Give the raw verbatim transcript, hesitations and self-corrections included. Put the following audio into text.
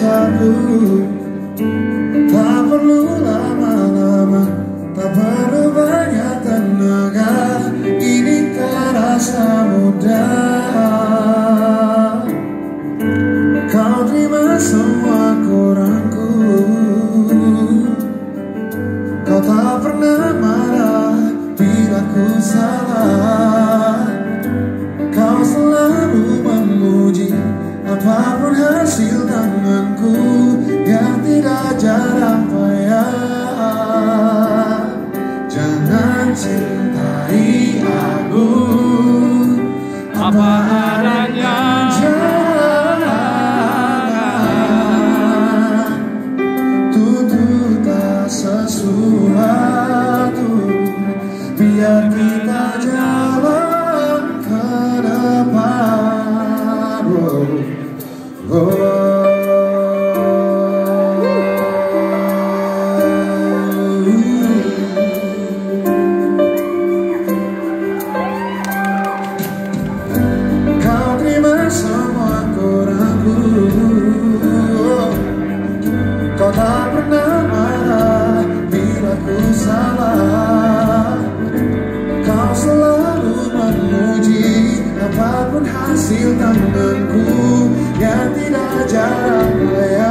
cintaku. Tak perlu lama-lama, tak perlu banyak tenaga, ini terasa mudah. Kau terima semua kurangku, kau tak pernah marah bila ku salah. Kau selalu memuji apapun hasil tanganku yang tidak jarang payah. Jangan cintai aku apa adanya, jangan tuntut tak sesuatu, biar kita jalan ke depan. Oh, oh. Kau terima semua kurangku, kau tak pernah marah bila ku salah. Kau selalu memuji apapun hasil tanganku yang tidak jarang payah.